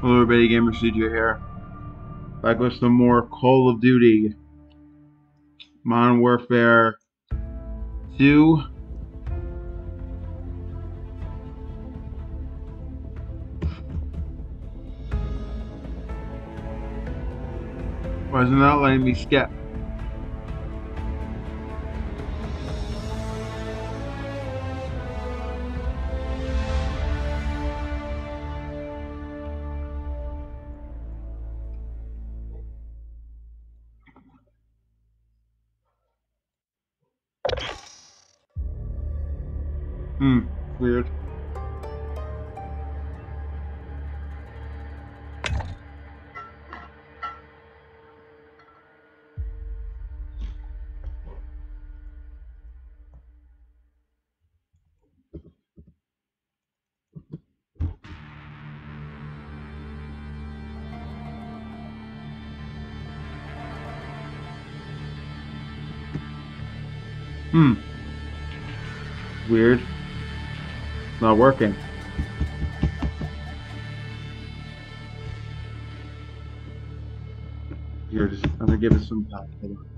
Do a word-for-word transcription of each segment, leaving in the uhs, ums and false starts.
Hello everybody, Gamer C J here. Back with some more Call of Duty Modern Warfare two. Why is it not letting me skip? Hmm, weird. Hmm. Weird. Not working. Here, just I'm gonna give it some time. Hold on.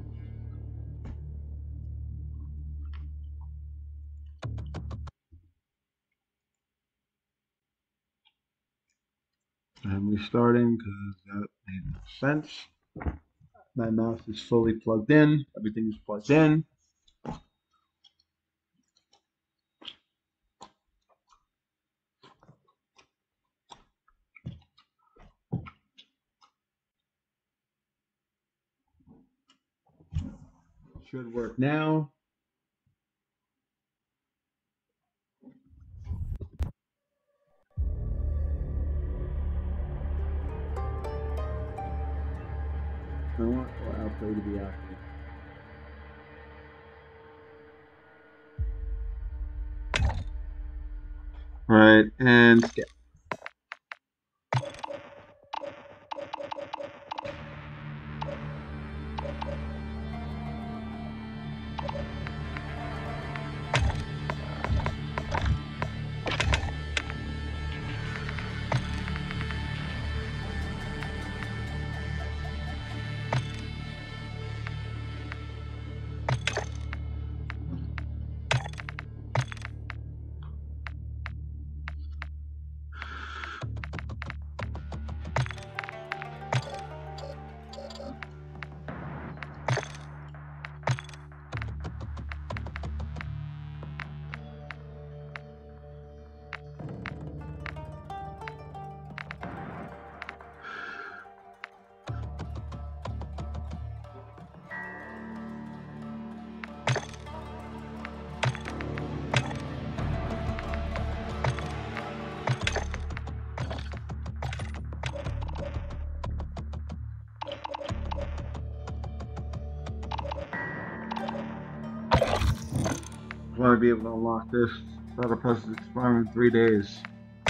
I'm restarting because that made no sense. My mouse is fully plugged in. Everything is plugged in. Should work now. I want outplay to be active. Right, and skip. I want to be able to unlock this. Battle Pass is expiring in three days.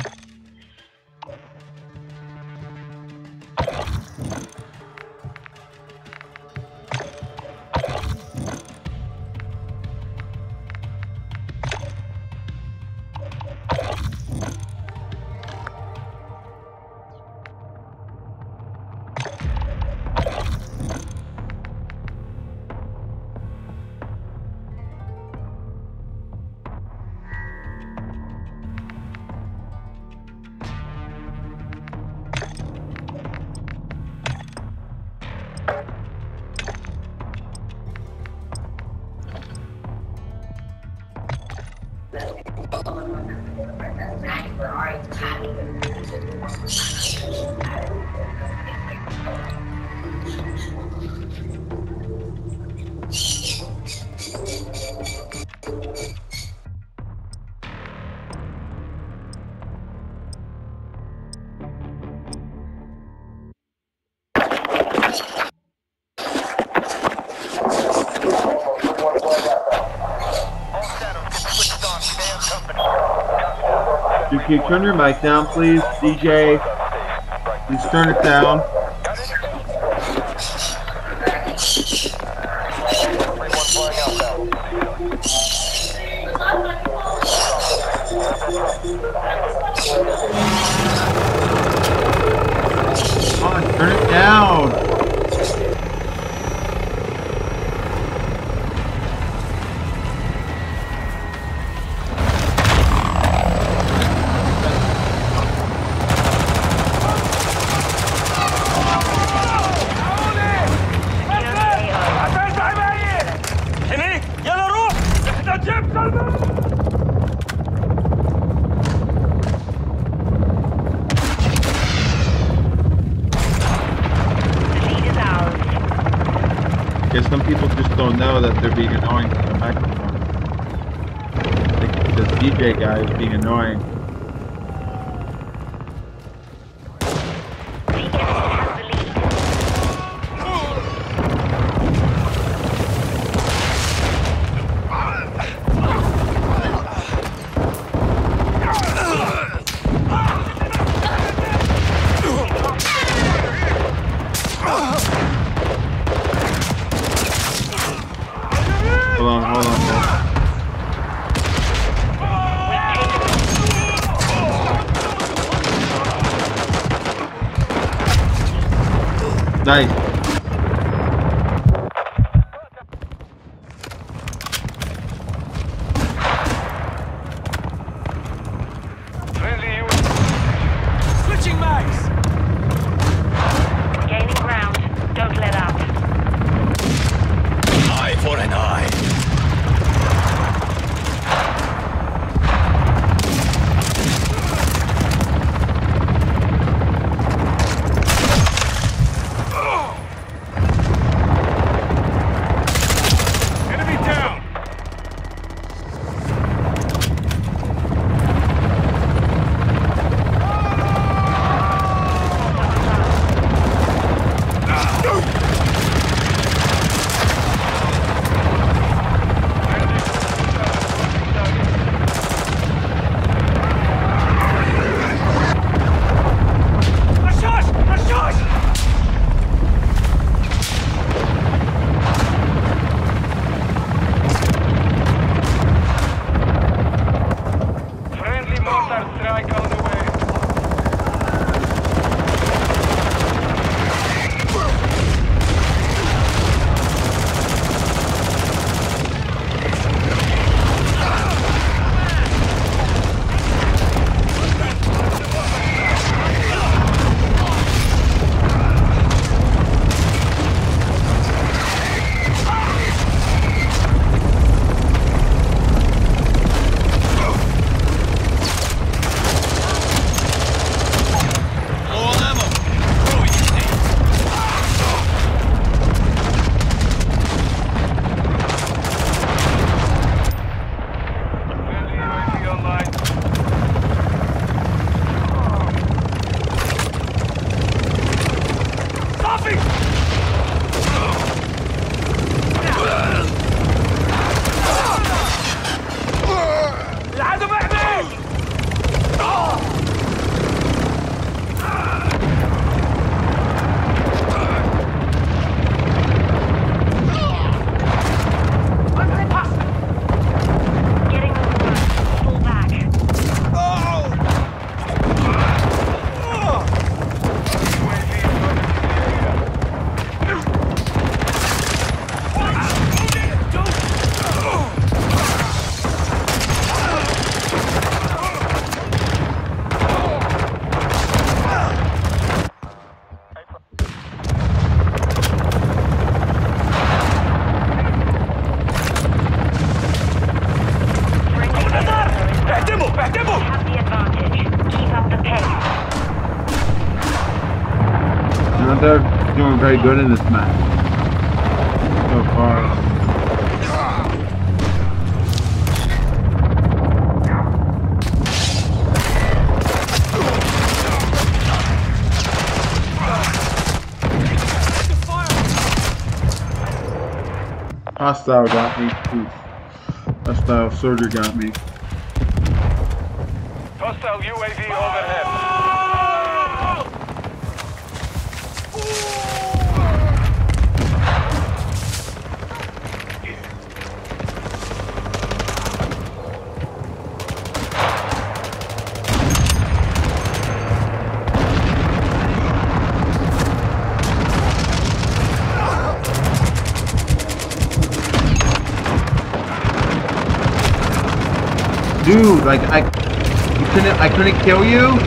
You can turn your mic down, please, D J. Please turn it down. guess some people just don't know that they're being annoying to the microphone. The, the D J guy is being annoying. Hold on, hold on, bro. Nice. Switching mags. Gaining ground. Don't let up. Eye for an eye. They're doing very good in this match so far. Hostile got me. Oof. Hostile soldier got me. Hostile U A V overhead. Dude, like I, you couldn't, I couldn't kill you.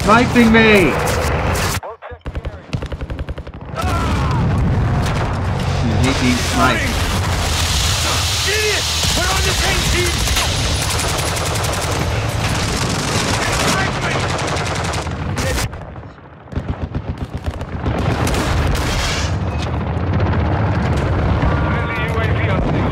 sniping me! You hate being sniped. Idiot! We're on the same team! Friendly U A V on scene.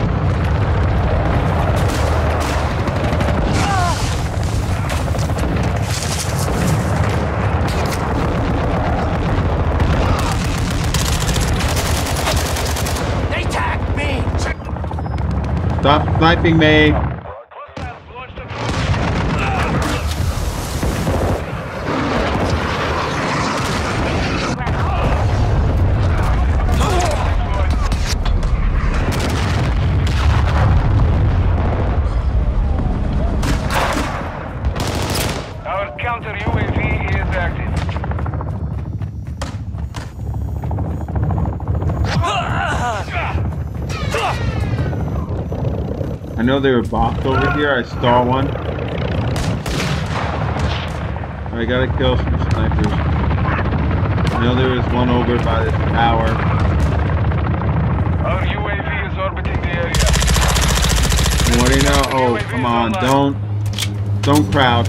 They tagged me! Stop sniping me! Hostiles launched a Our counter U A V is active. I know there were bots over here. I saw one. I gotta kill some snipers. I know there was one over by this tower. Our U A V is orbiting the area. And what do you know? Oh, come on. Don't. Don't crowd.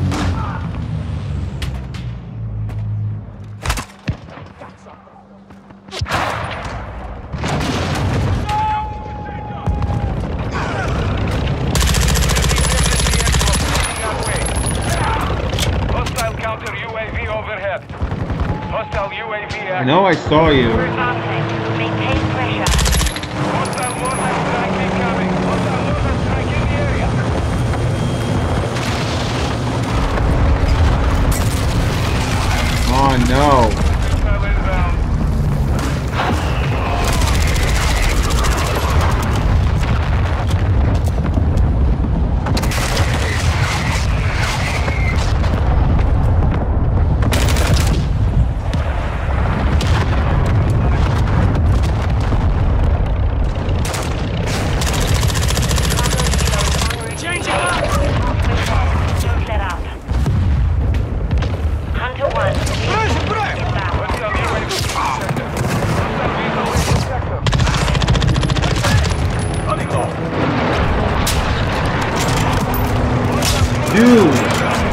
Hostile counter U A V overhead. Hostile U A V I active. know I saw you. We're advancing. Maintain pressure. Hostile mortar strike incoming. Hostile mortar strike in the area. Oh no. Missile inbound. Changing up! Don't let out. Hunter one. Inbound. Hostile U A V sector. Hostile vehicle in sector. Running low. Dude.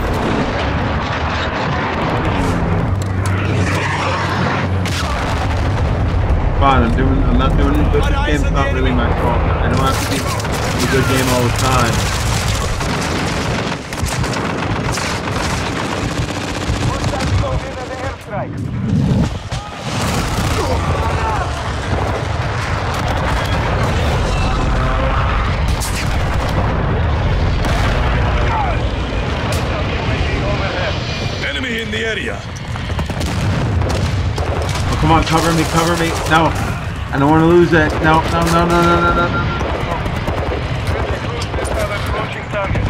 Fine, I'm doing. I'm not doing it. This game's not really my fault. I don't have to be a good game all the time. Hostile close in as an airstrike. Enemy in the area! Oh, come on, cover me, cover me. No, I don't want to lose it. No, no, no, no, no, no, no, no. Friendly cruise missile approaching target.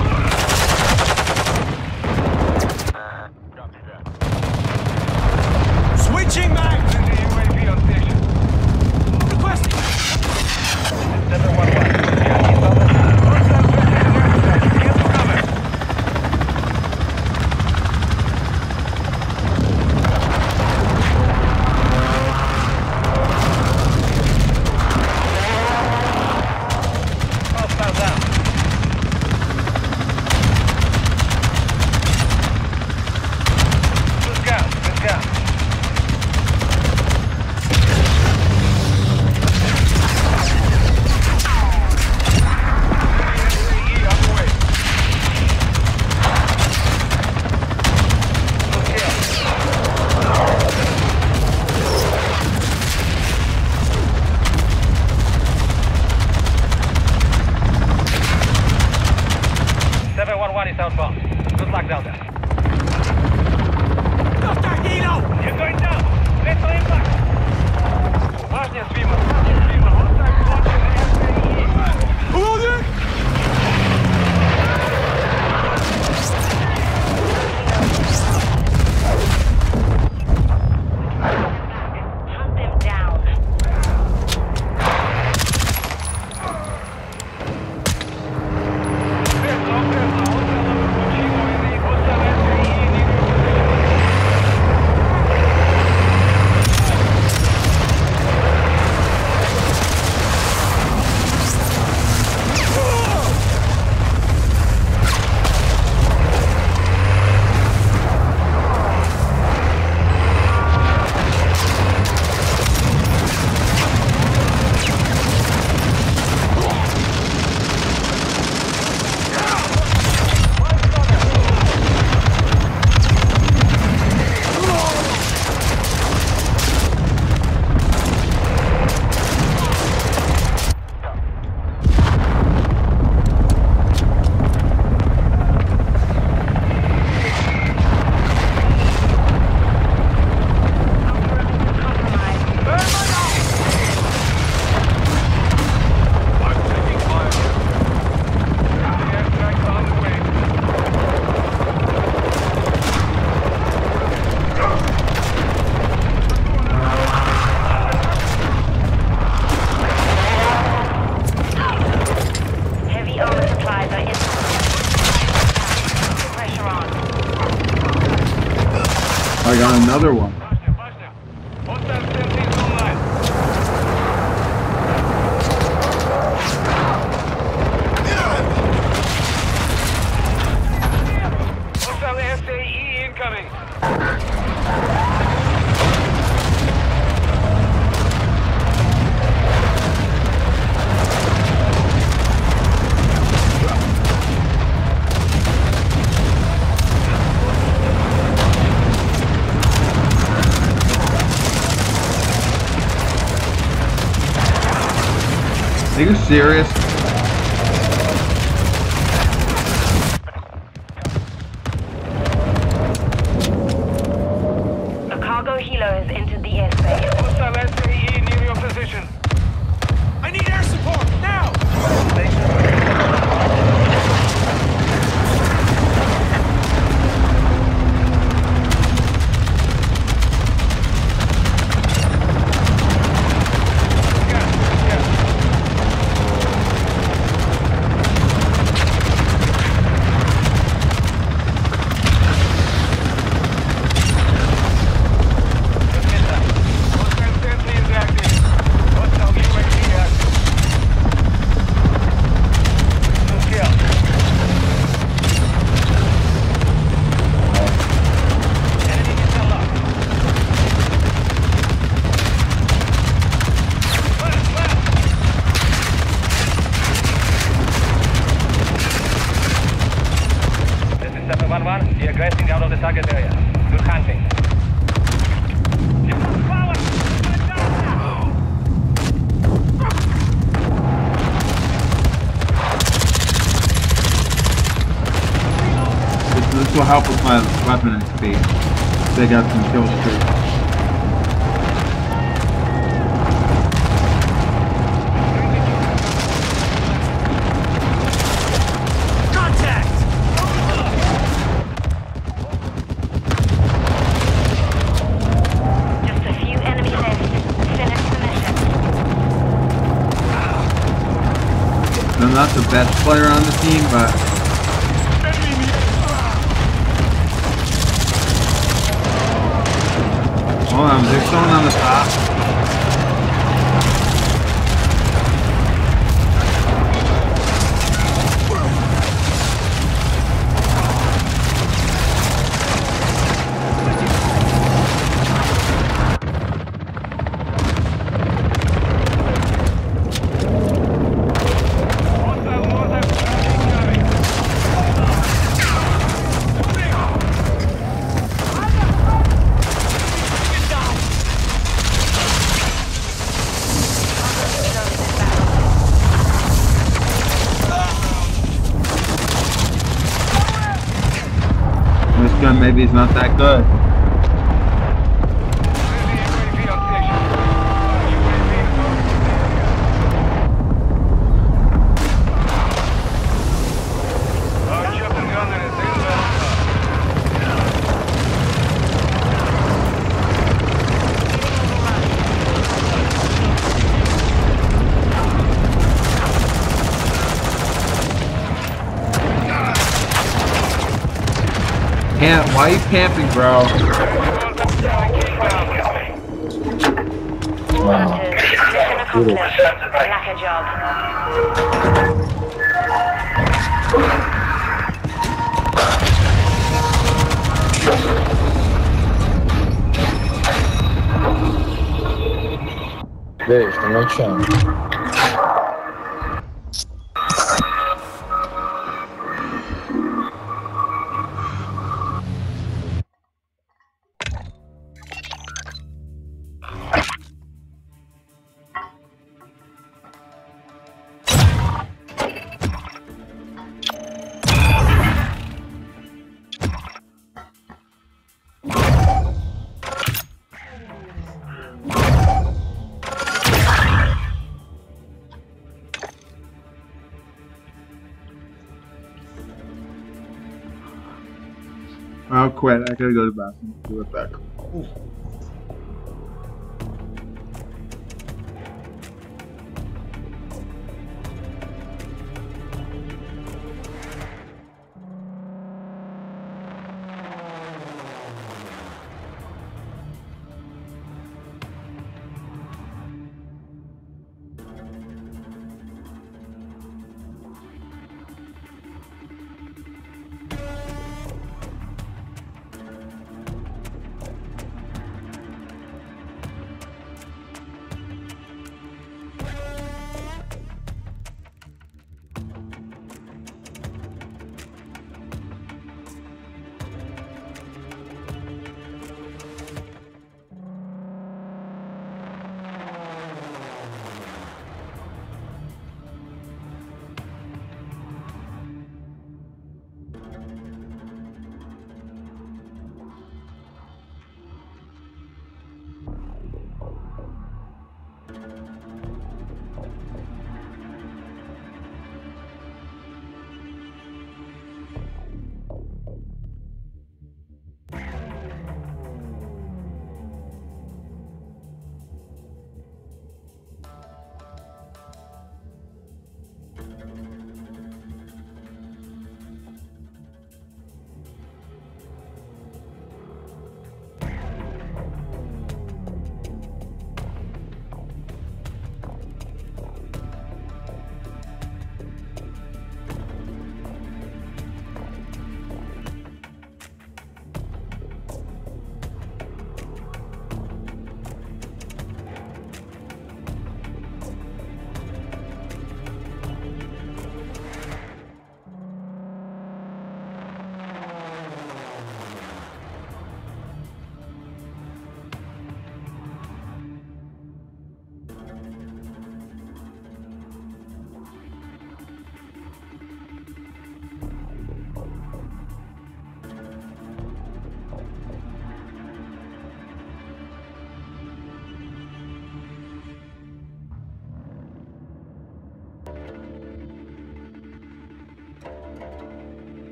Copy that. Switching mags! Friendly U A V on station. Requesting! seven one one. Hostile presence in airspace. Get to cover. Hostile down. Good count, good count. I got another one. Basta, basta. Hostile sentries online. Hostile S A E incoming. Are you serious? A cargo helo has entered the airspace. Hostile S A E near your position. I need air support, now! Hostile sentry is active. Hostile U A V active. No kill. Enemy missile locked. Fire, fire. This is seven one one. We are grazing out of the target area. Good hunting. This, this will help with my weapon X P. They got some kill streaks. Contact! Just a few enemy left. Finish the mission. I'm not the best player on the team, but hold on, there's someone on the top. Hostile mortar incoming. This gun maybe is not that good. Friendly U A V on station. U A V is orbiting the area. Our chopper gunner is inbound. Camp, why are you camping, bro? Hunters, mission accomplished. Lack a job. Wiesz, to leciałem. I'll quit. I gotta go to the bathroom. Be right back.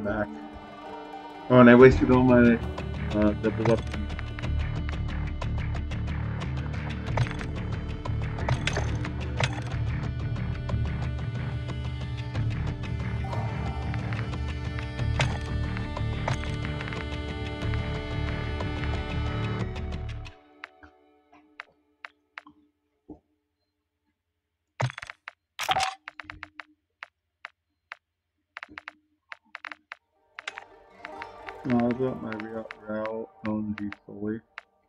back. Oh, and I wasted all my uh, double weapons. No, I got my real route on G fully.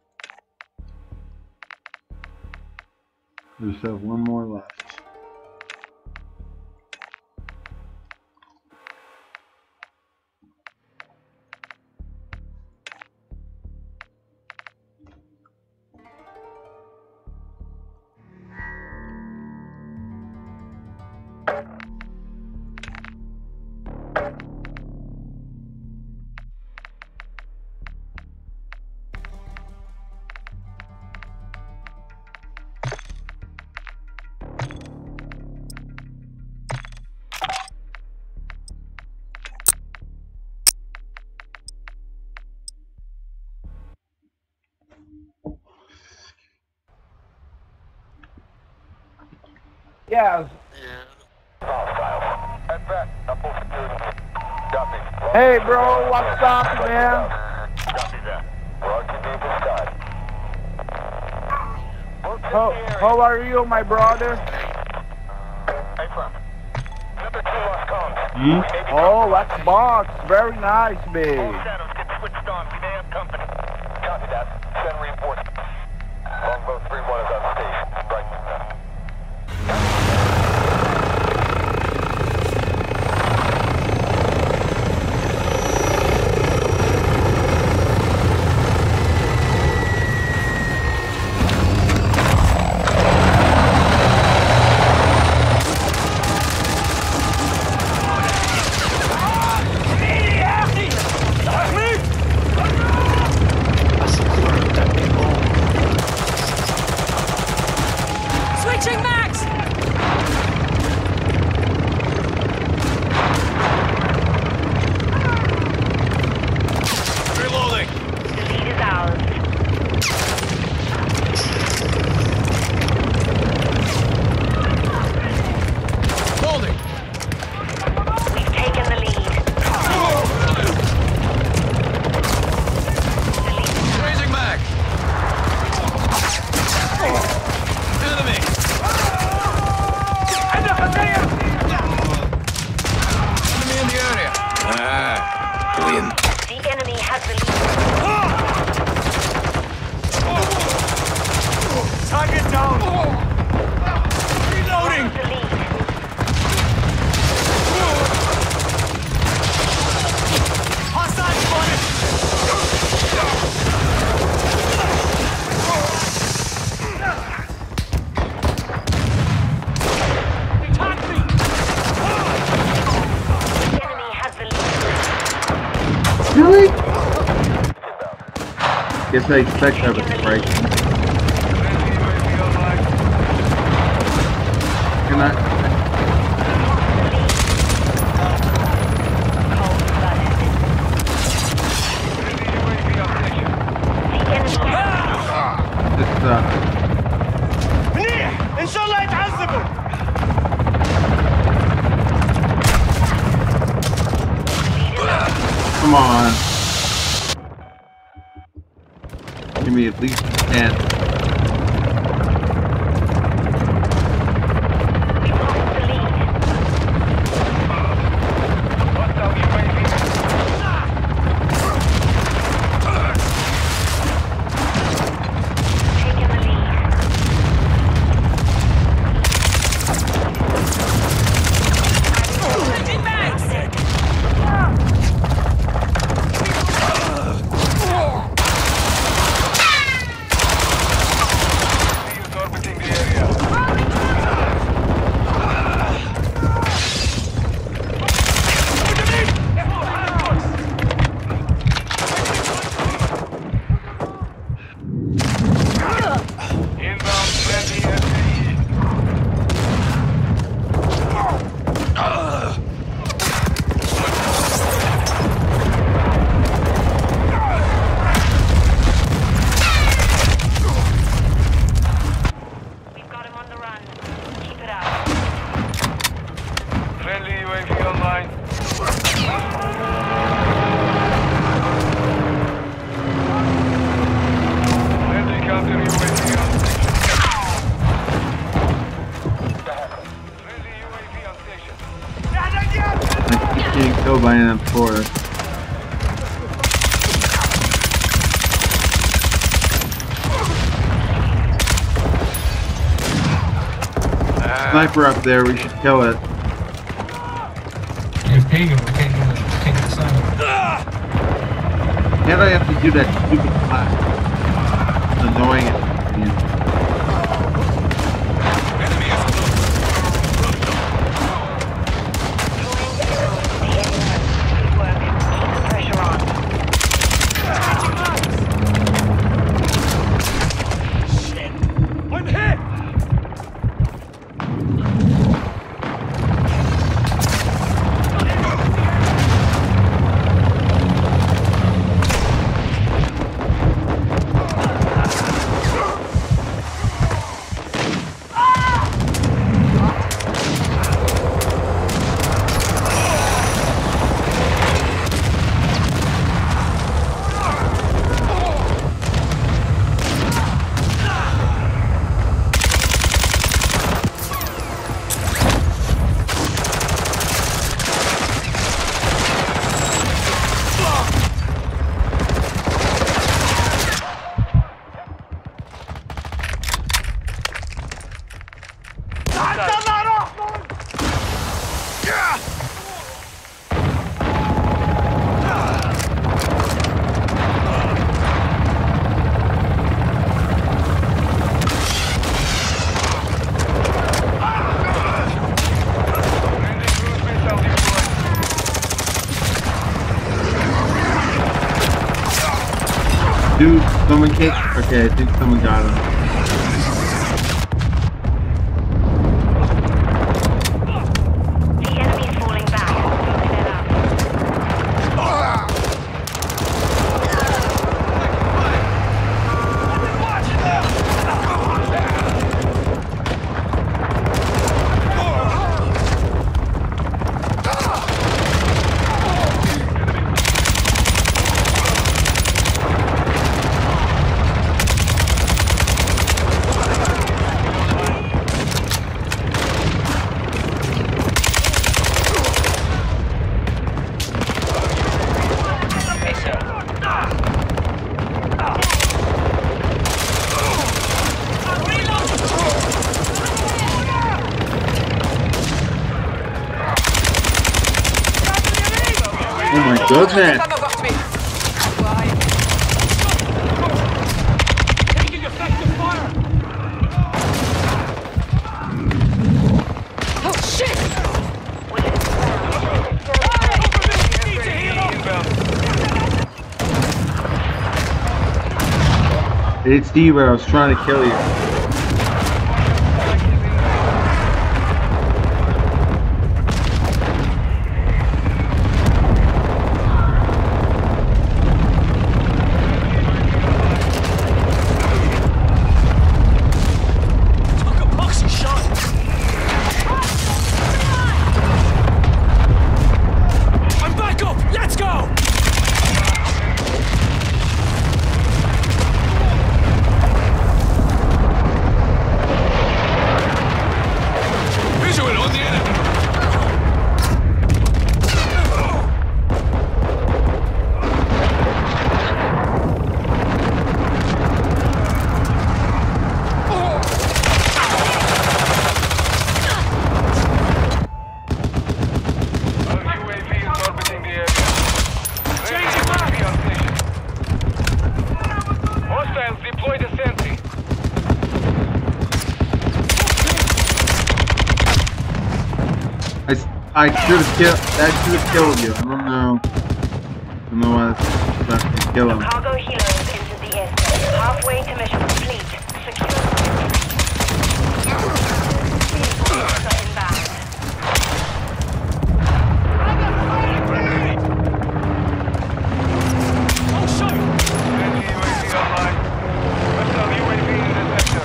I just have one more left. Yeah. Hey, bro, what's up, man? How, how are you, my brother? Hmm? Oh, Xbox, very nice, babe. Switching max! Reloading! The lead is ours. Holding! We've taken the lead. The lead is ours. Raising mag! Enemy! Enemy in the area! Ah, win. The enemy has the lead. Target down! Reloading! The lead. Hostile spotted! Attack me! The enemy has the lead. Really? Guess I expect that was right. Can I? Cold-blooded. The enemy has This sucks. منيح! ان شاء الله يتعذبوا! Come on. Give me at least ten. We've lost the lead. Taken the lead. Switching max! laying on the floor. Sniper up there, we should kill it. You're paying him, we can't get the, can't get the sign. Can't I have to do that stupid clap? It's annoying it. Dude, someone kicked. Okay, I think someone got him. The enemy's falling back. Open it up. Oh my goodness! Oh shit! It's Steve, I was trying to kill you. I should have killed. That should have killed you. I don't know. I don't know why that's supposed to kill him. Cargo helos into the airspace. Halfway to mission complete. Secure. Vehicles are inbound. Oh shit! Enemy U A V online. Hostile U A V in the sector.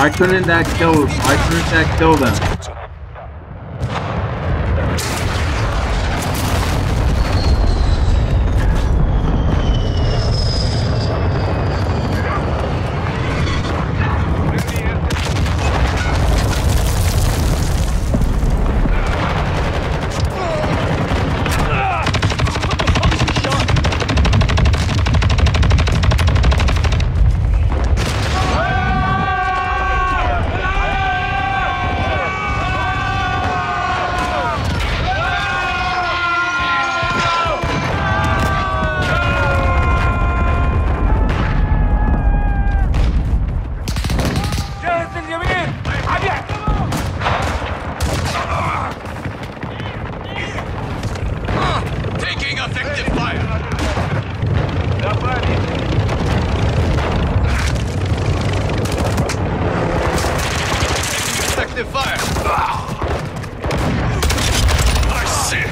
Why couldn't that kill? Why couldn't that kill them? Taking effective fire. Effective fire. I see.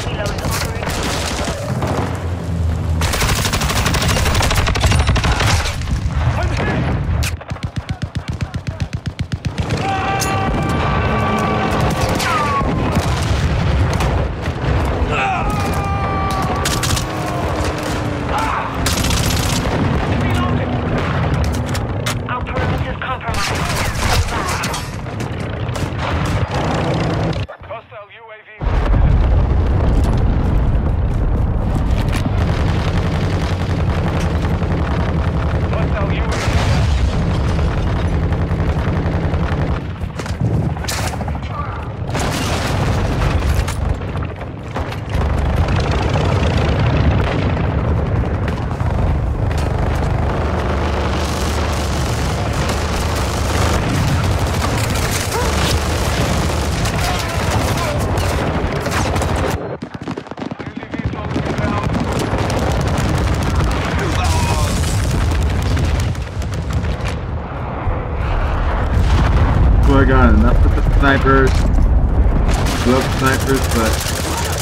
Our perimeter's compromised. Hostile U A V. Hostile U A V. So I got enough with the snipers. Love snipers, but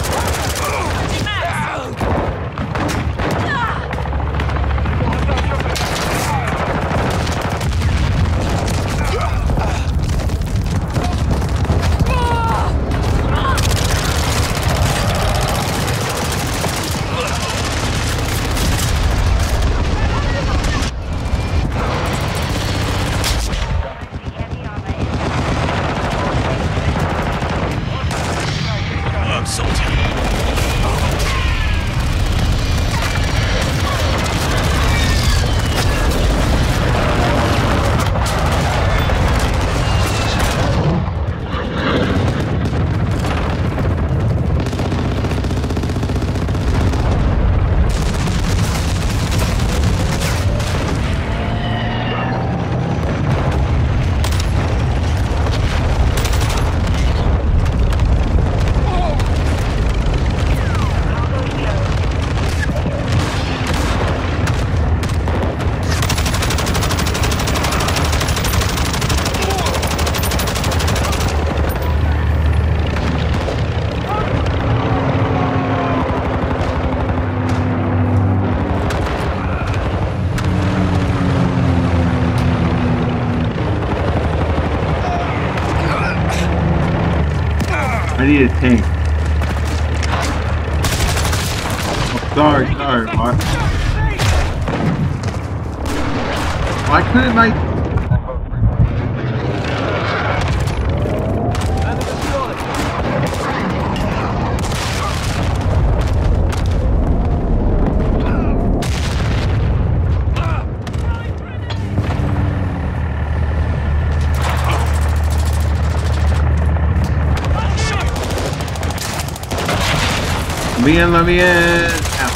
I need a tank. Oh, sorry, sorry. Why, why couldn't I? Let me in, let me in. Ow.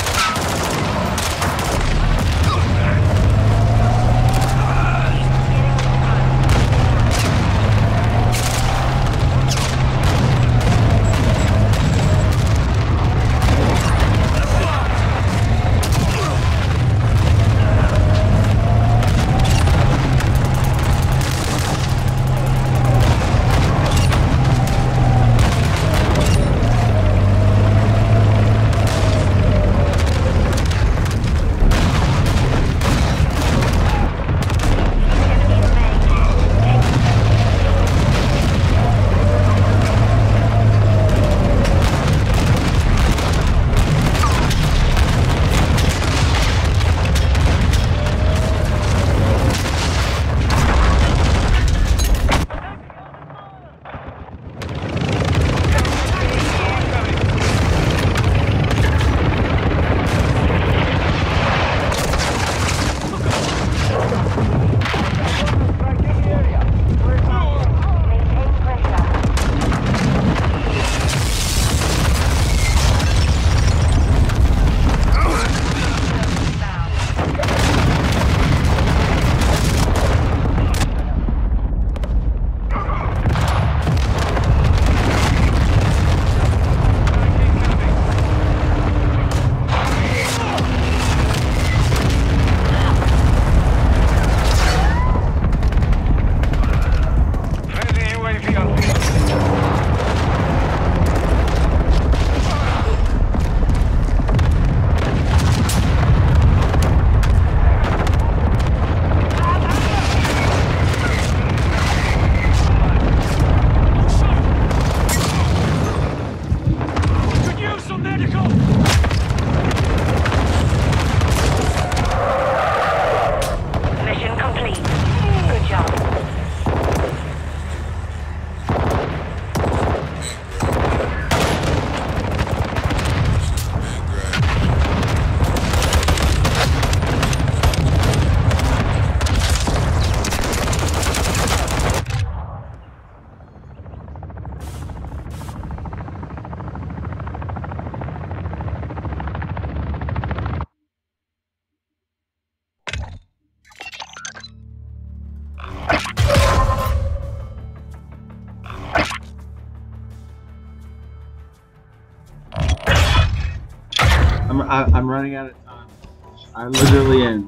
I'm I, I'm running out of time. I literally am.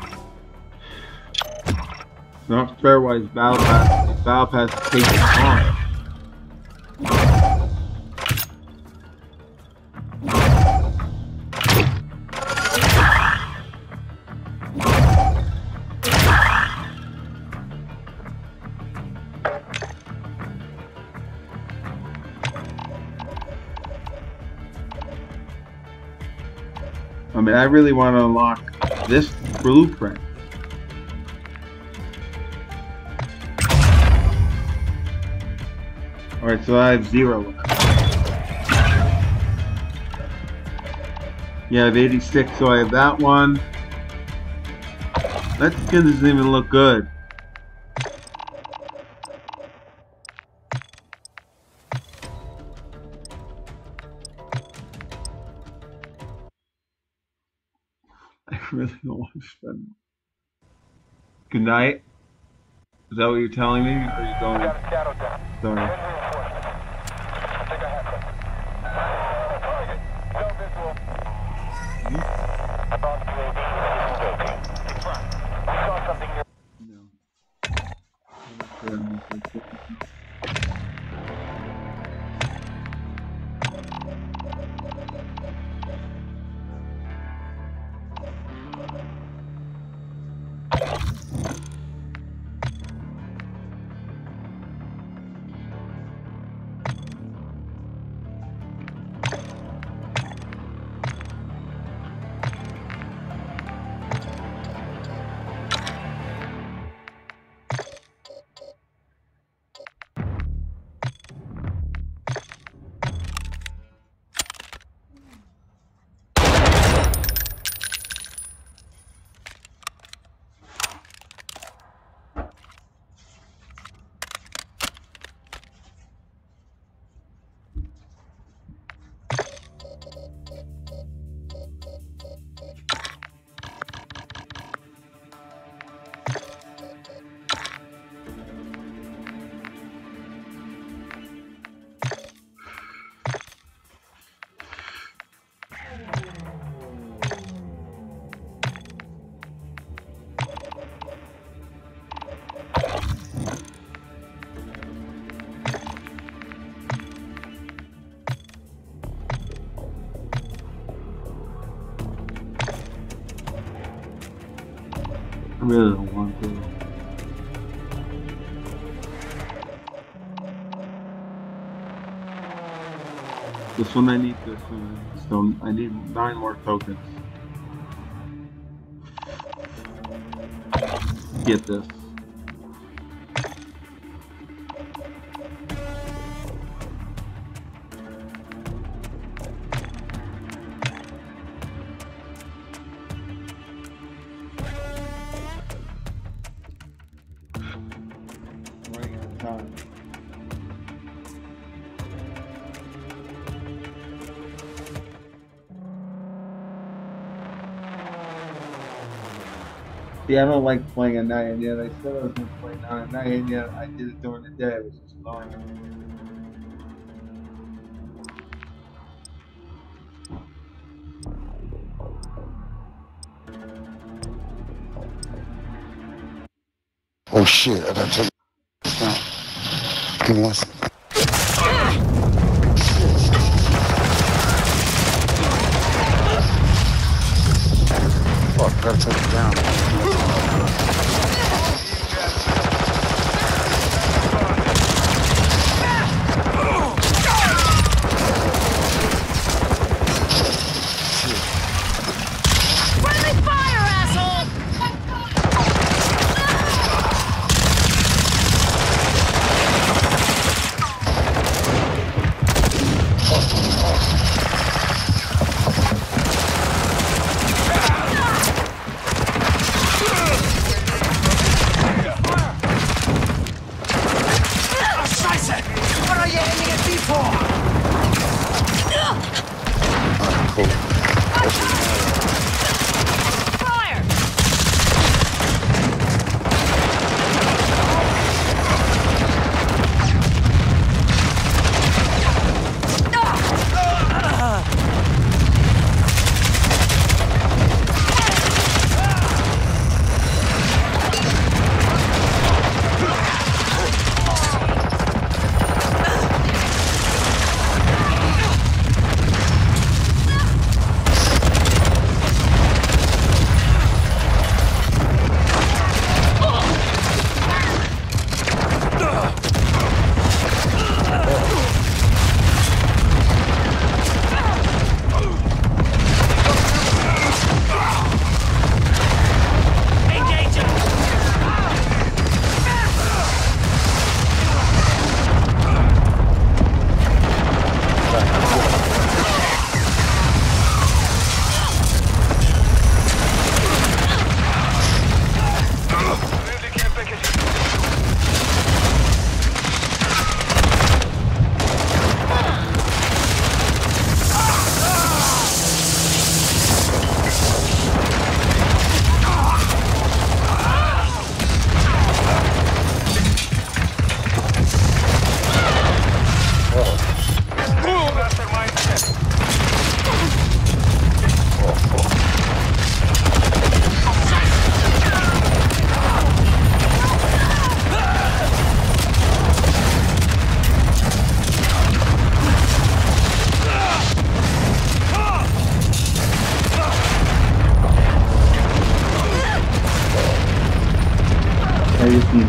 Not fairwise battle pass. Battle pass takes time. I mean, I really want to unlock this blueprint. Alright, so I have zero left. Yeah, I have eighty-six, so I have that one. That skin doesn't even look good. I really don't want to spend. Good night. Is that what you're telling me? Or are you going? Got a shadow down. Sorry. I think I have them. Target. No visual. About U A V. Confirmed. We saw something near. I really don't want to. This one I need this one. So I need nine more tokens. Get this. See, I don't like playing at night, and yet I said I was going to play at night, and yet I did it during the day. It was just annoying. Oh shit, I gotta take this down. Give me one second. Fuck, I gotta take it down. Friendly fire, asshole!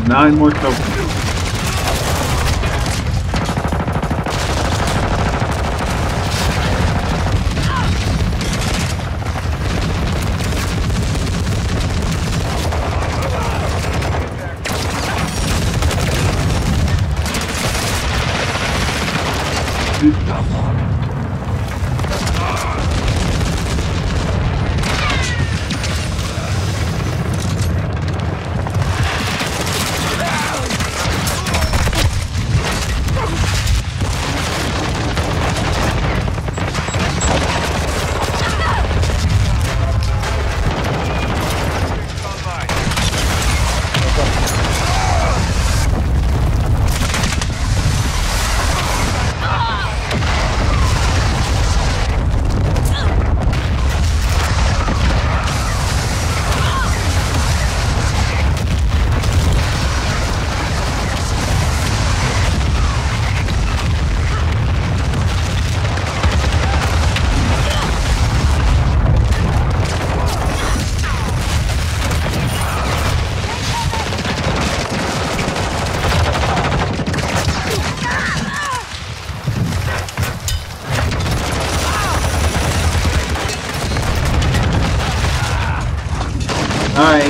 Nine more tokens. Alright.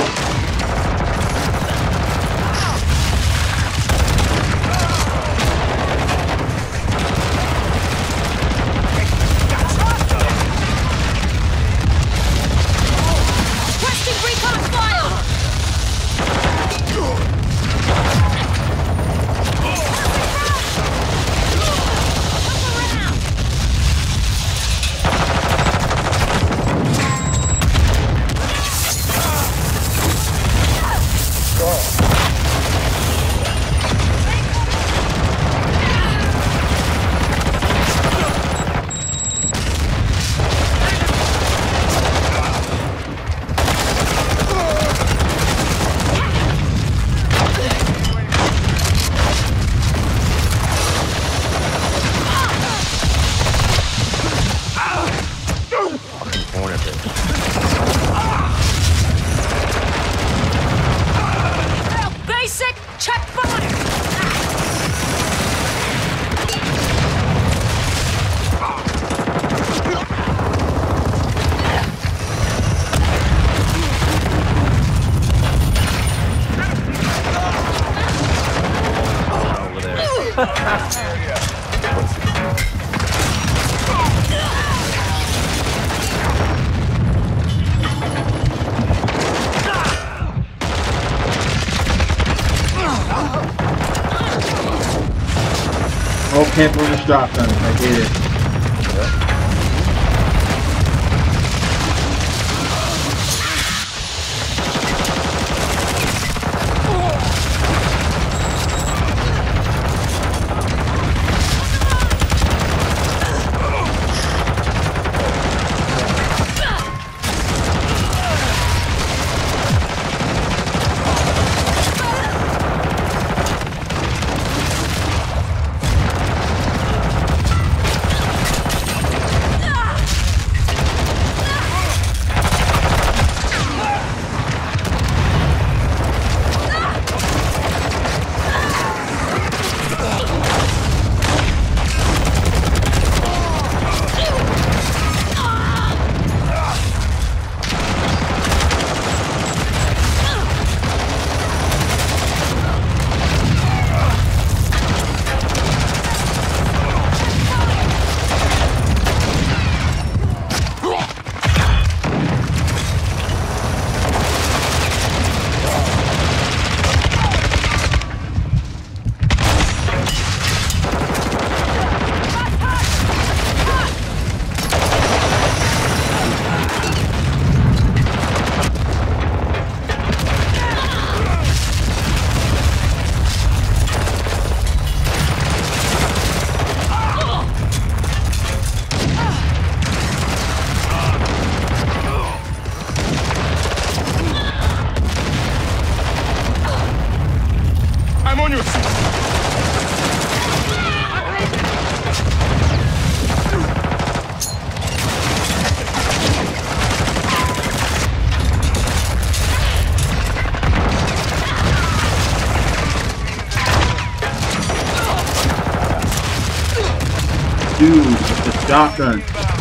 Requesting recon file! Basic check fire! Over there. Oh, can't bring the shotgun. I hate it. Shotgun.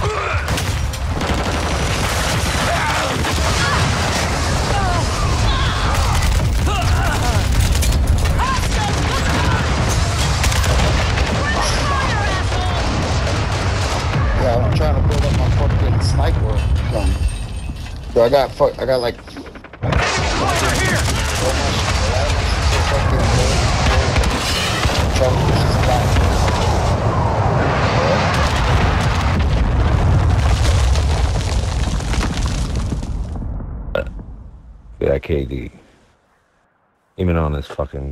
Yeah, I'm trying to build up my fucking sniper gun. So I got fuck. I got like. Yeah, K D. Even on this fucking.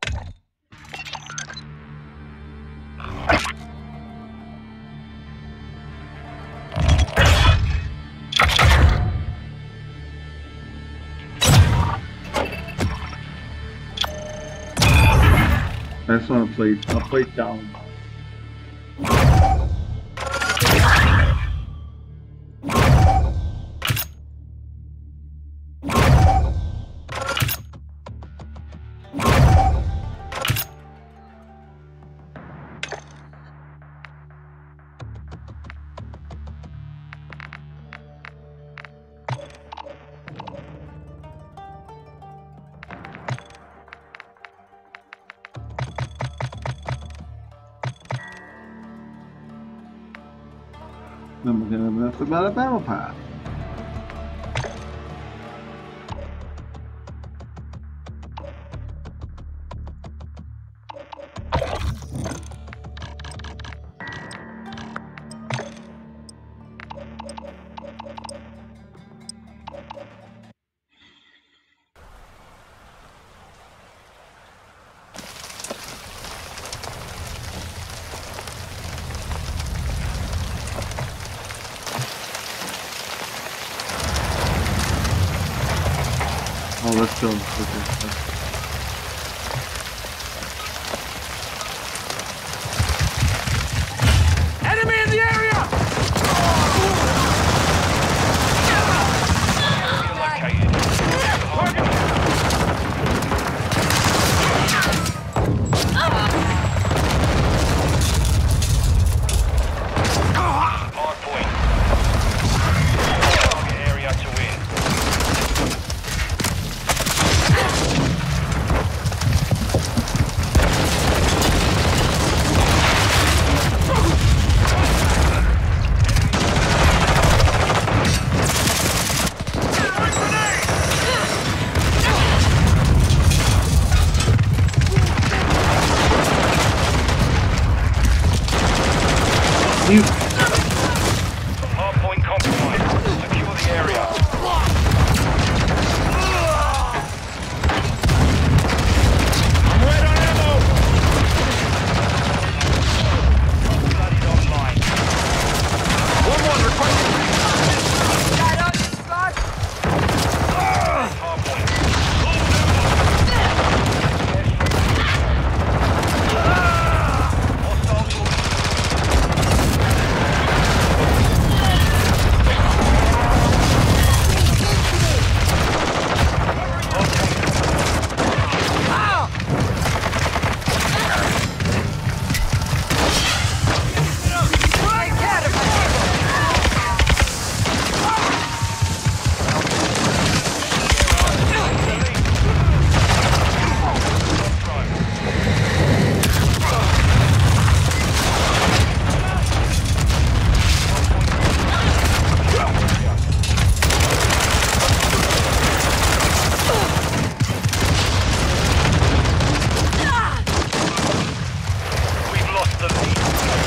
I just want to play. I'll play down. Then we're gonna mess about a battle pass. Oh, let's go. Okay. Enemy in the area! Hard point. Target area to win. You. Hard point compromised. Secure the area. I'm red on ammo. Bloodied online. One one requesting. Hard point. Hostile to We've lost the lead.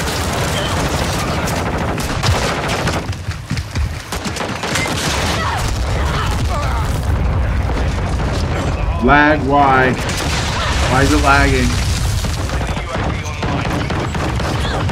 Lag, why? Why is it lagging? U A V online.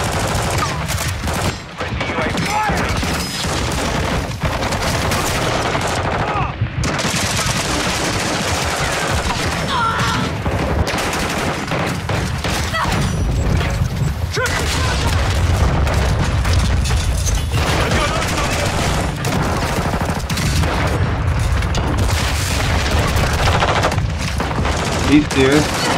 Friendly U A V online. These two.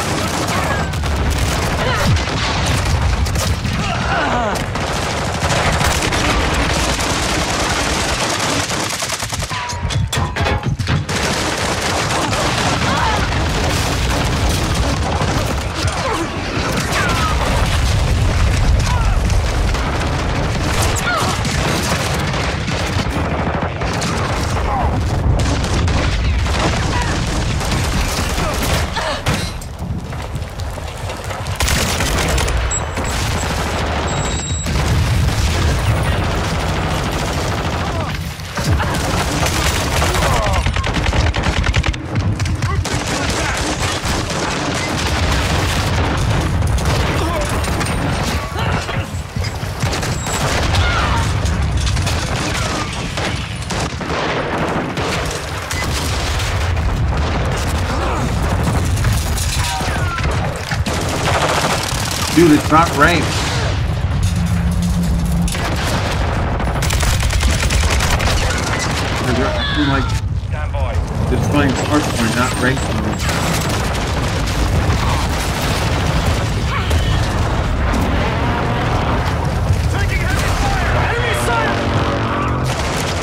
Dude, it's not ranked. They're acting like Stand by. just playing hardcore, not ranked mode. Taking heavy fire! Enemy sight!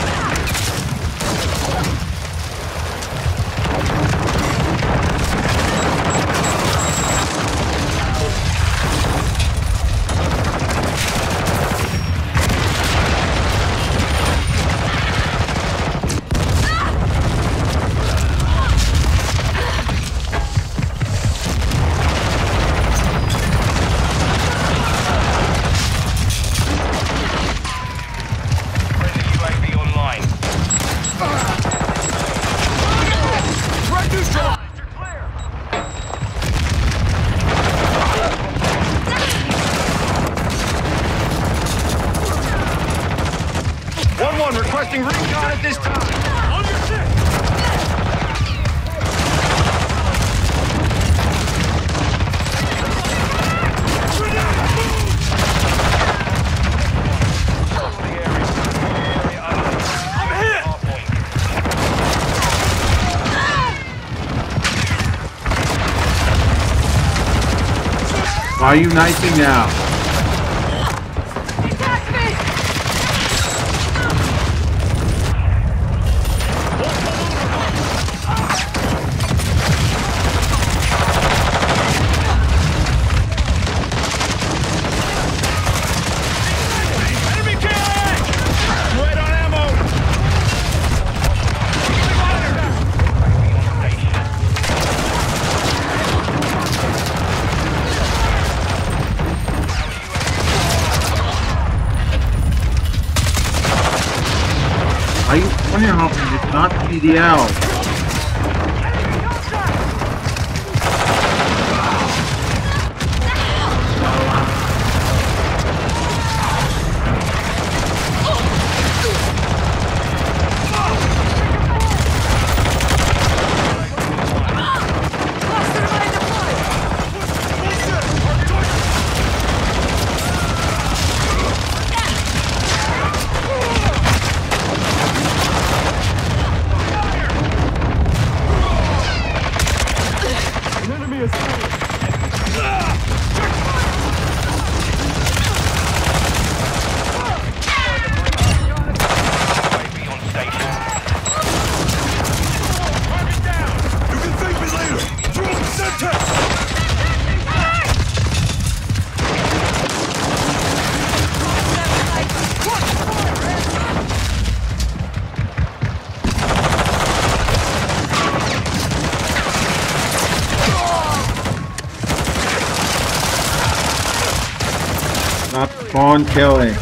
Friendly U A V online. Threat neutral! one one requesting recon at this time. On your six! I'm hit! Why are you knifing now? Attack me! Enemy K I A! Right on ammo! Why are you fire hopping? It's not P D L. You can thank me later! Drone center! Stop spawn killing.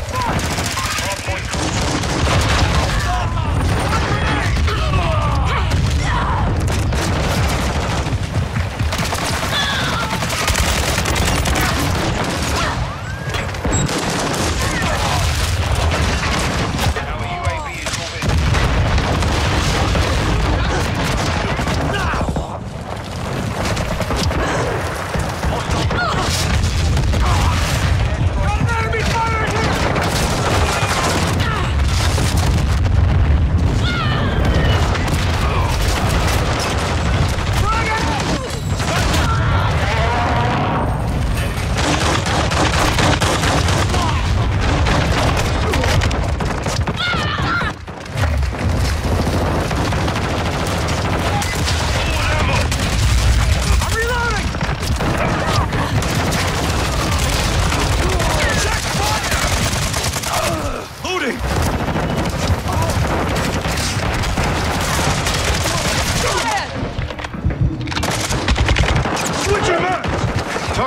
Got an enemy fire here!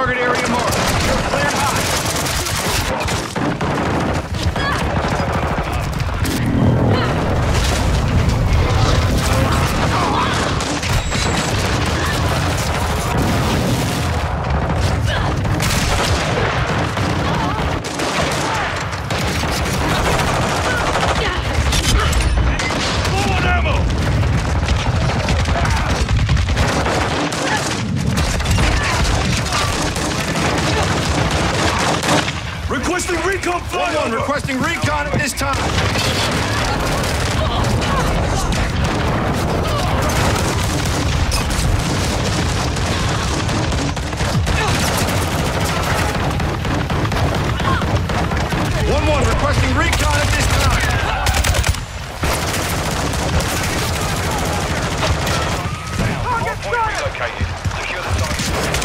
Target area marked. You're cleared hot. Requesting recon flyover! Requesting recon at this time! one one, requesting recon at this time! Target relocated. Secure the target.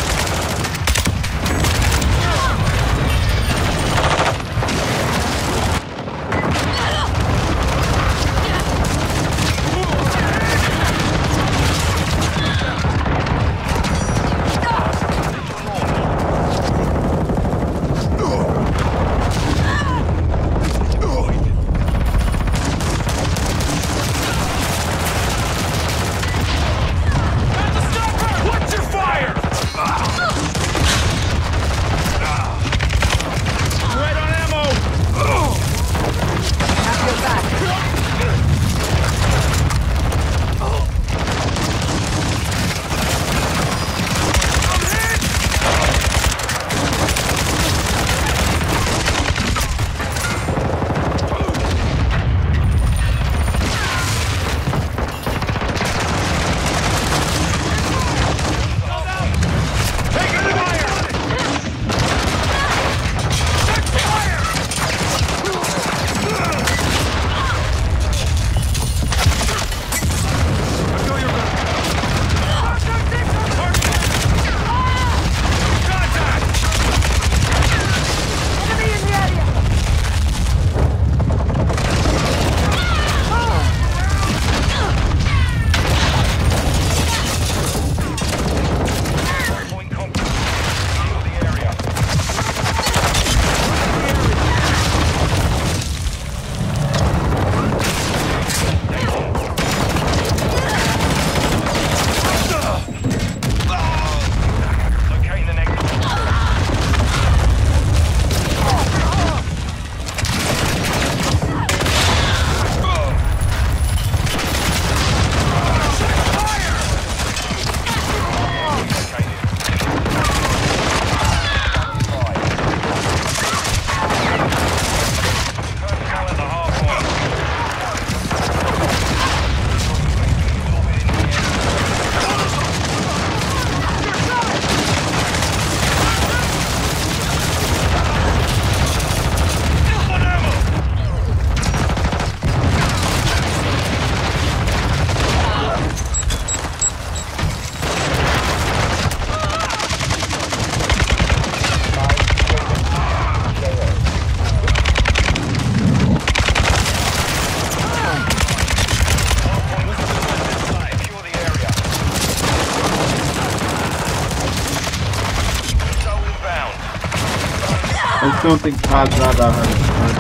I just don't think Todd's not that hard.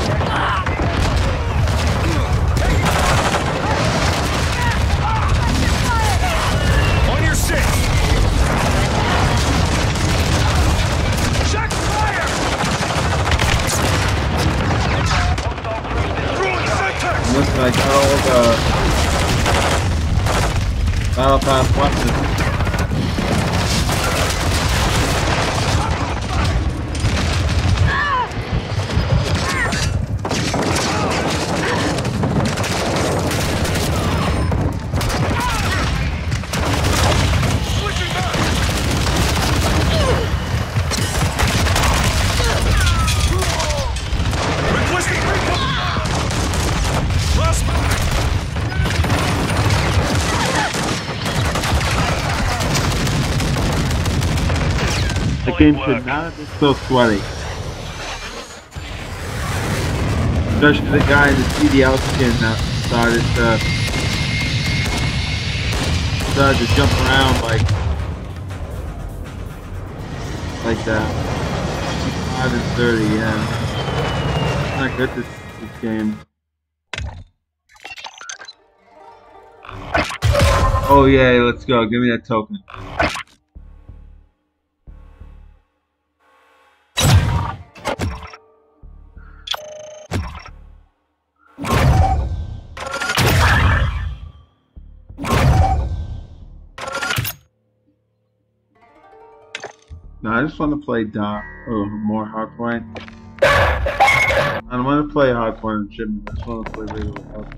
On your six! Check fire! Listen, I got all the Battle Pass weapons. The game should not have been so sweaty. Especially the guy in the C D L skin that started to started to jump around like like that. five and thirty, yeah. It's not good this, this game. Oh yeah, let's go. Give me that token. No, I just want to play Doc. Oh, more Hardpoint. I don't want to play Hardpoint and Shipment. I just want to play regular Hardpoint.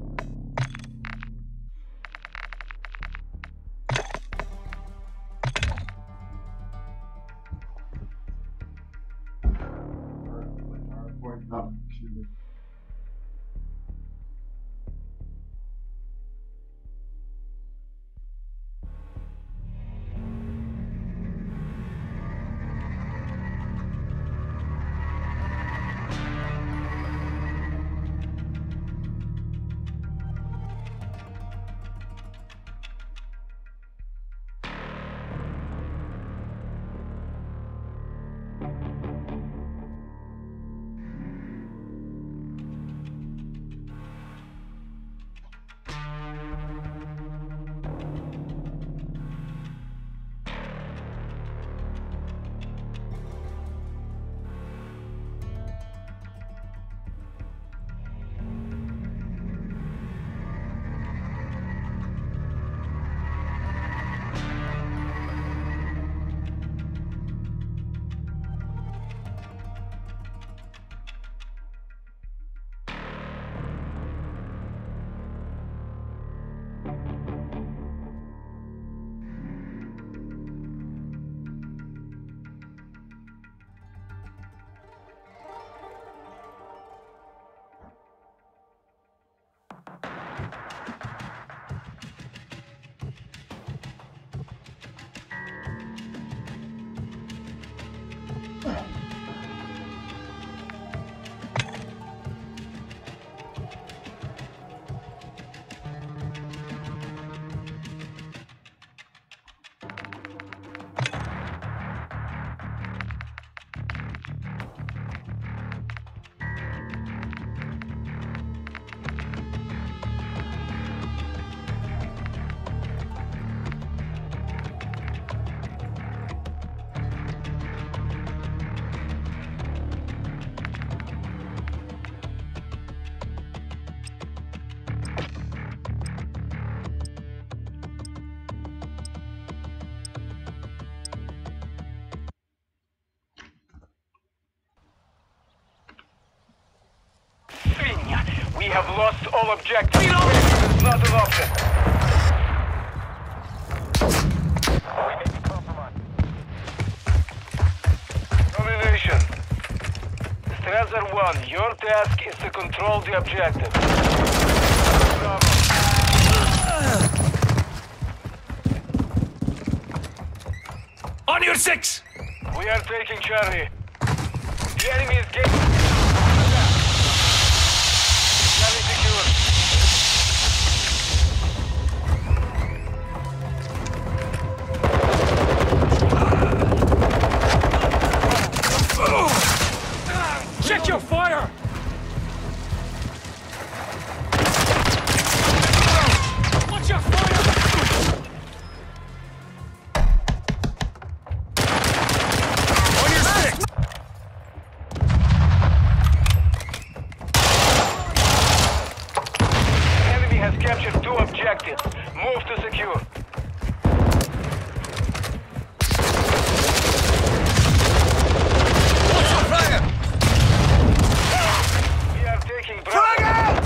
We have lost all objectives. It's not an option. We may be compromised. Domination. Strasser one, your task is to control the objective. Bravo. On your six! We are taking Charlie. The enemy is getting... Charlie secure. Check your fire! Watch your fire! On your six! Enemy has captured two objectives. Move to secure. We are taking Bravo.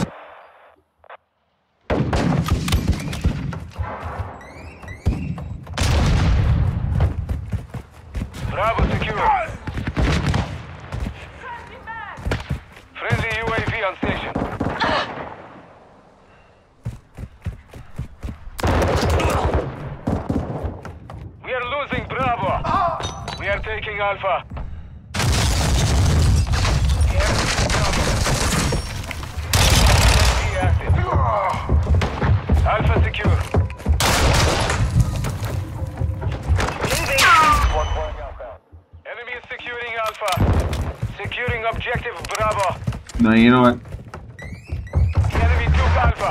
Bravo secure. Friendly U A V on station. We are losing Bravo. We are taking Alpha. Be active. Alpha secure. Moving. One point outbound. Enemy is Alpha. Securing objective Bravo. No, you know what? Enemy took Alpha.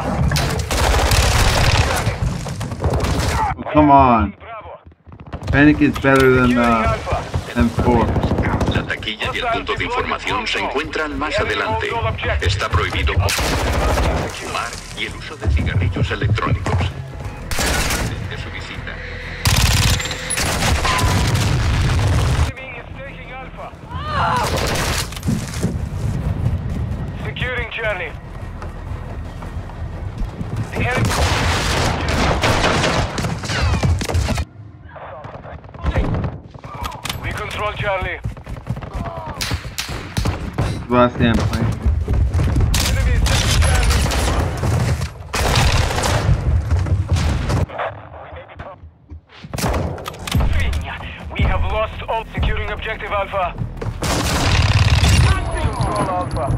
Oh, come on. Bravo. Panic is better than Securing uh, Alpha. M four. La taquilla y el punto de información se encuentran más adelante. Está prohibido fumar y el uso de cigarrillos electrónicos. De su visita. Enemy is taking Alpha. Securing Charlie. The enemy. We control Charlie. Sebastian playing. Enemy is taking Charlie. We have lost all. Securing objective Alpha. Control Alpha.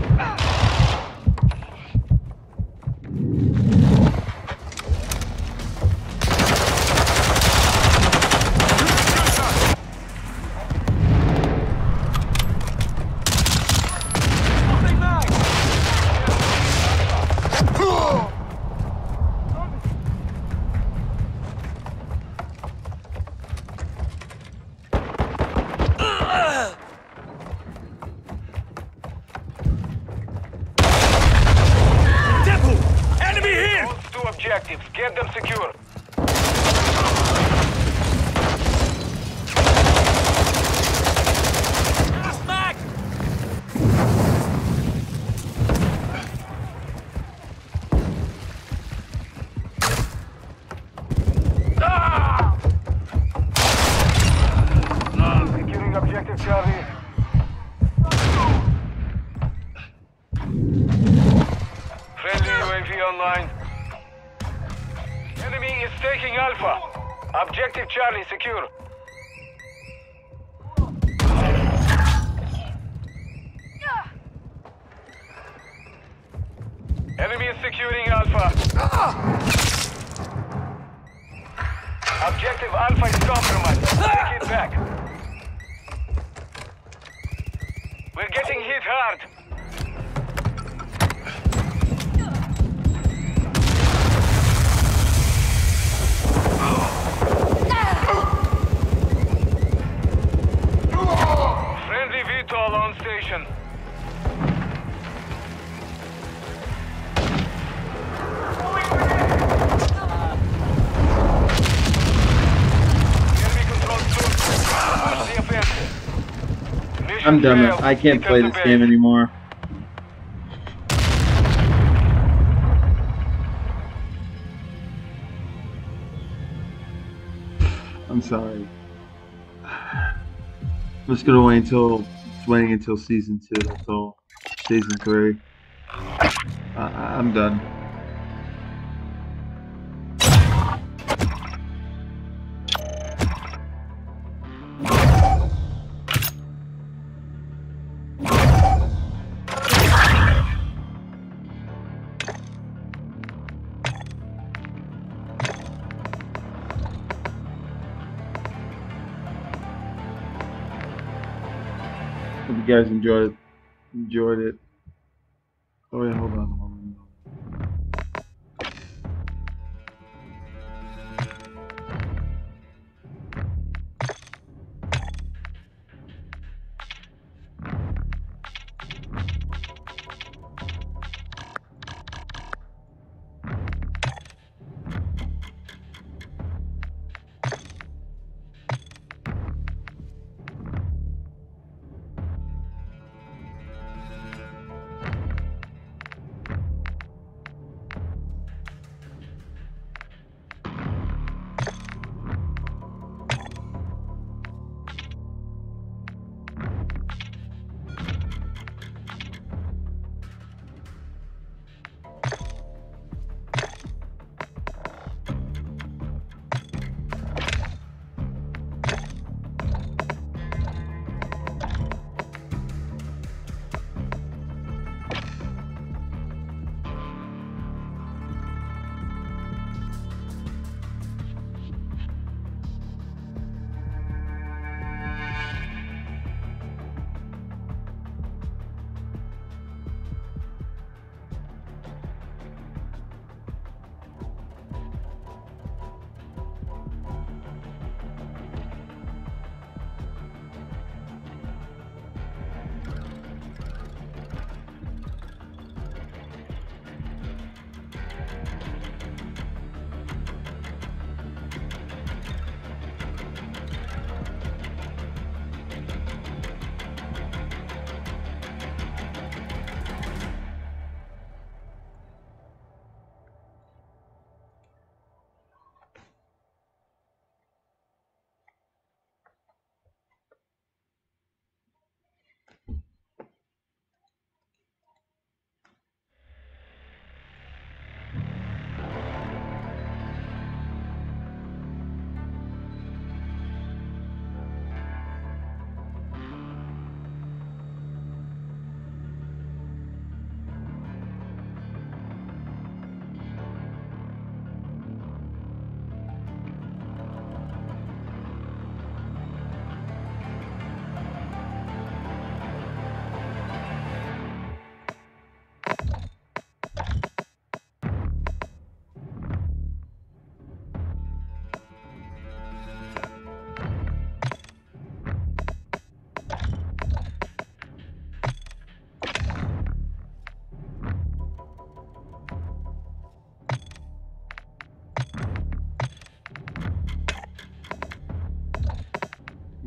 Objectives. Get them secure. Back! Ah! Securing objective Charlie. Friendly U A V online. Enemy is taking Alpha. Objective Charlie secure. Enemy is securing Alpha. Objective Alpha is compromised. Take it back. We're getting hit hard. Friendly V TOL on station. Enemy controlled soon. Push the offensive. Mission I'm done. failed. I can't Return play to this base. game anymore. I'm sorry. I'm just gonna wait until just waiting until season two. That's all. Season three. I, I'm done. Hope you guys enjoyed enjoyed it. Oh wait, hold on, hold on.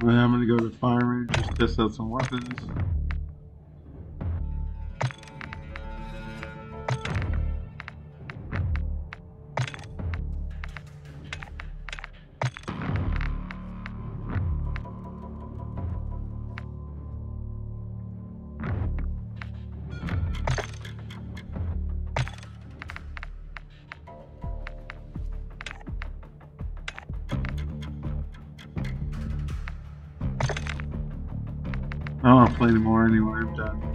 I'm gonna go to Fire Range, just test out some weapons. I don't want to play anymore anyway, I'm done.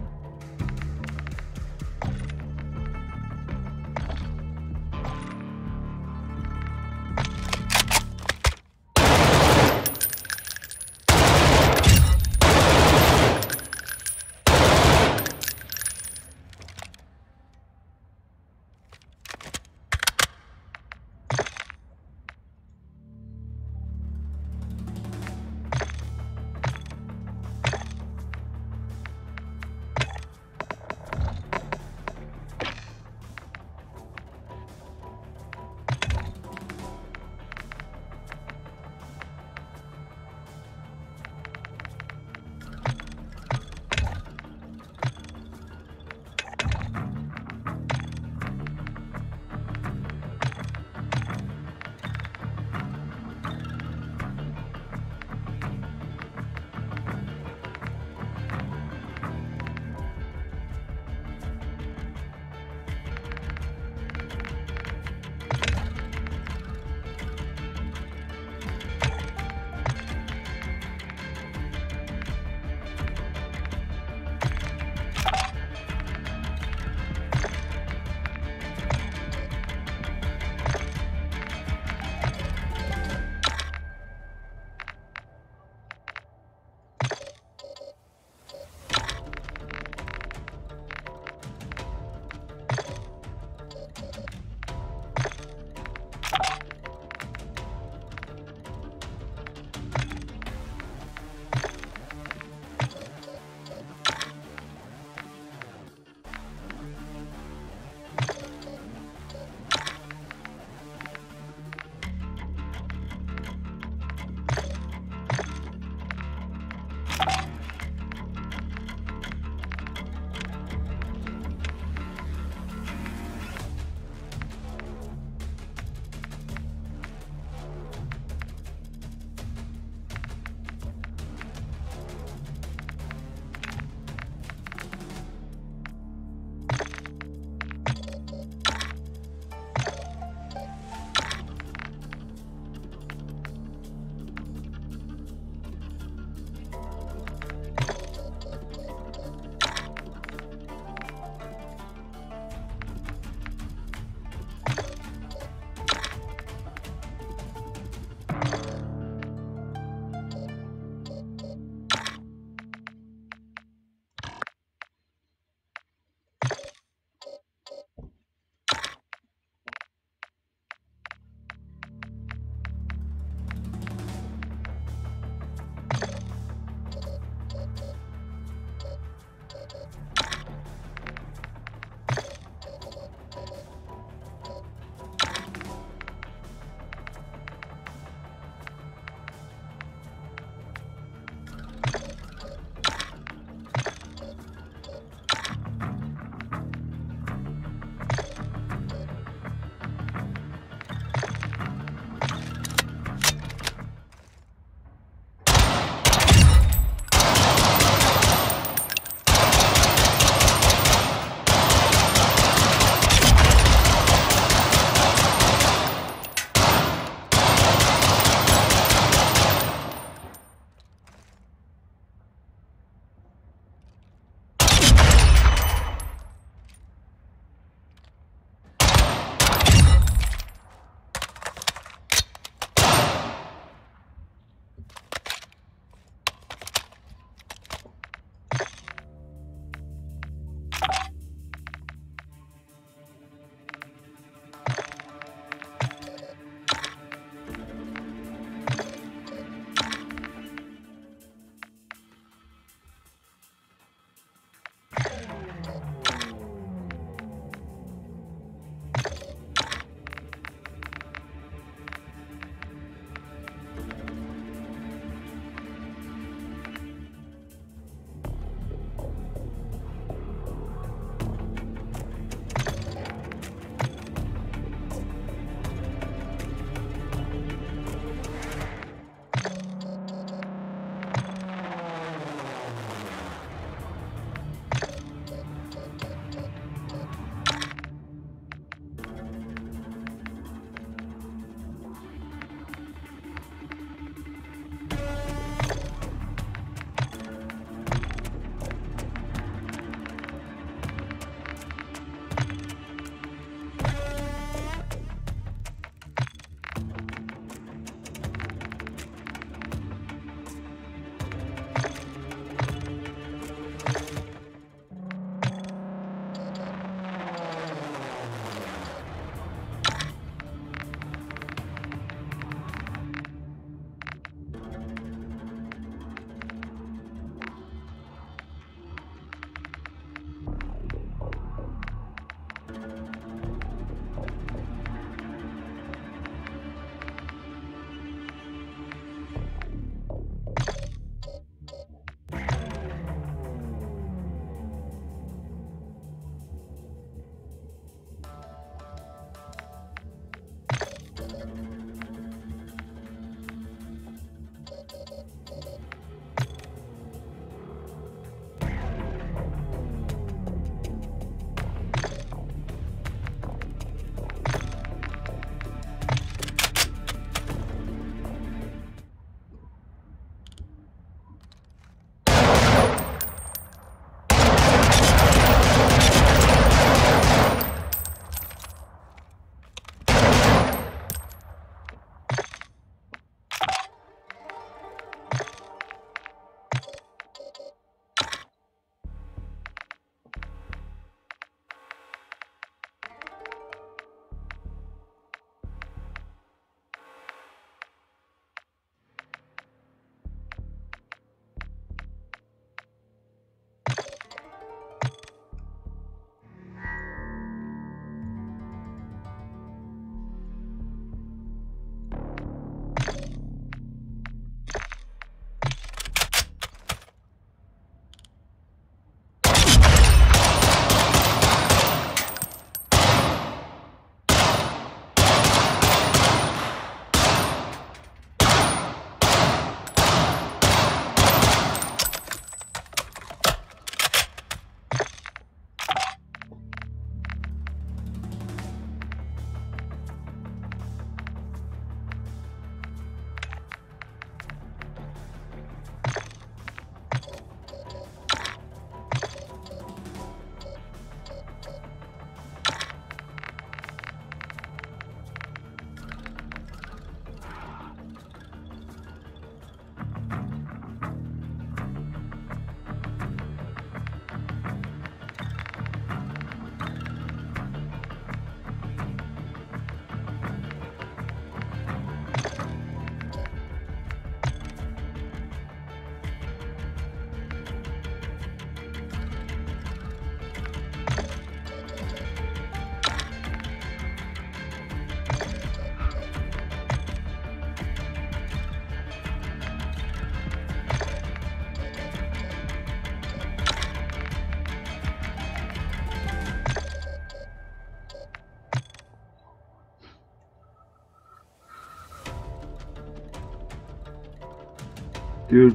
Dude.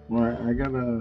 Alright, I gotta.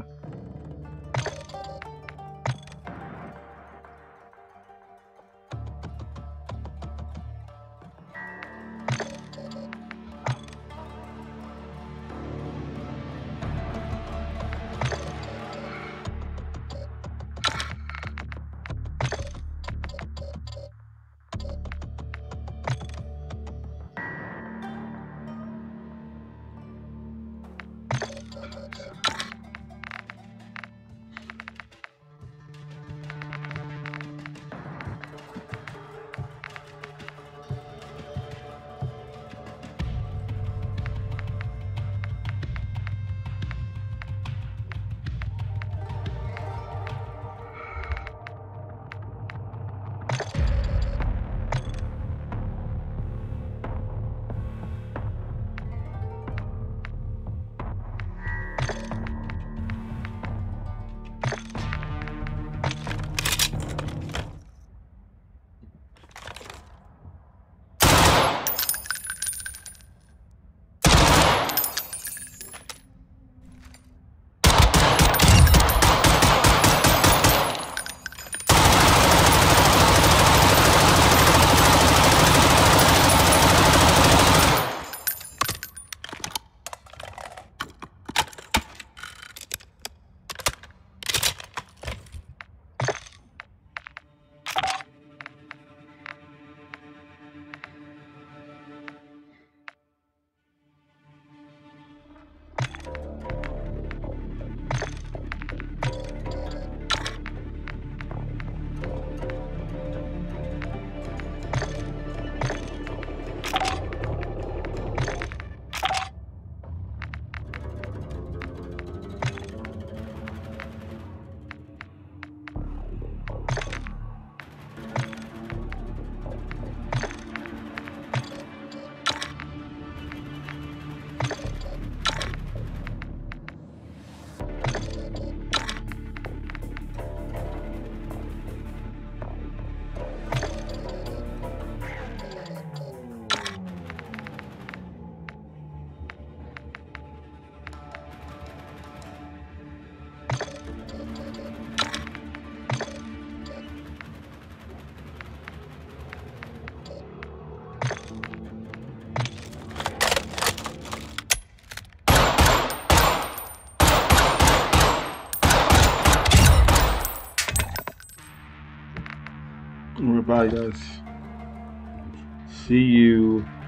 Bye, guys. See you